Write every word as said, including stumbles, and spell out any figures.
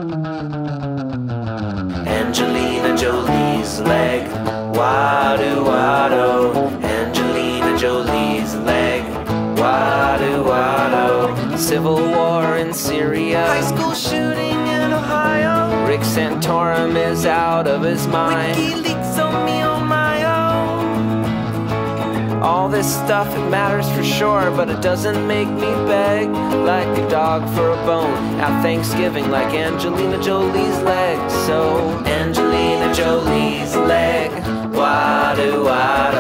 Angelina Jolie's leg, wado wado. Angelina Jolie's leg, wado wado. Civil war in Syria, High school shooting in Ohio. Rick Santorum is out of his mind. WikiLeaks on me on my own. All this stuff, it matters for sure, but it doesn't make me beg like a dog for a bone at Thanksgiving, like Angelina Jolie's leg. So Angelina Jolie's leg, wado wado.